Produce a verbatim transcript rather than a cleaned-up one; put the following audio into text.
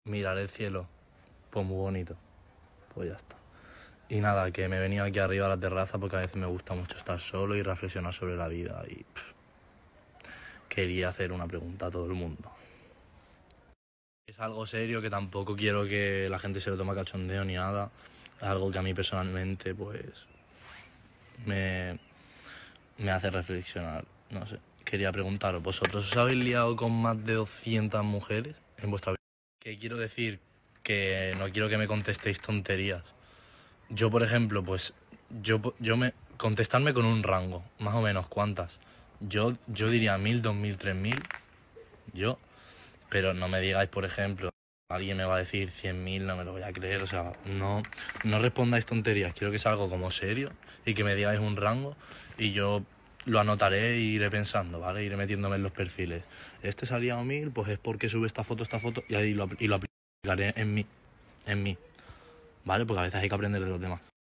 Mirar el cielo, pues muy bonito, pues ya está. Y nada, que me he venido aquí arriba a la terraza porque a veces me gusta mucho estar solo y reflexionar sobre la vida y pff, quería hacer una pregunta a todo el mundo. Es algo serio que tampoco quiero que la gente se lo tome a cachondeo ni nada. Es algo que a mí personalmente pues me, me hace reflexionar, no sé. Quería preguntaros, ¿vosotros os habéis liado con más de doscientas mujeres en vuestra vida? ¿Qué quiero decir? Que no quiero que me contestéis tonterías. Yo, por ejemplo, pues yo, yo me contestarme con un rango, más o menos, ¿cuántas? Yo, yo diría mil, dos mil, tres mil, yo, pero no me digáis, por ejemplo, alguien me va a decir cien mil, no me lo voy a creer, o sea, no, no respondáis tonterías, quiero que sea algo como serio y que me digáis un rango y yo lo anotaré e iré pensando, ¿vale? Iré metiéndome en los perfiles. Este salía a mil, pues es porque sube esta foto, esta foto y ahí lo, y lo aplicaré en mí, en mí, ¿vale? Porque a veces hay que aprender de los demás.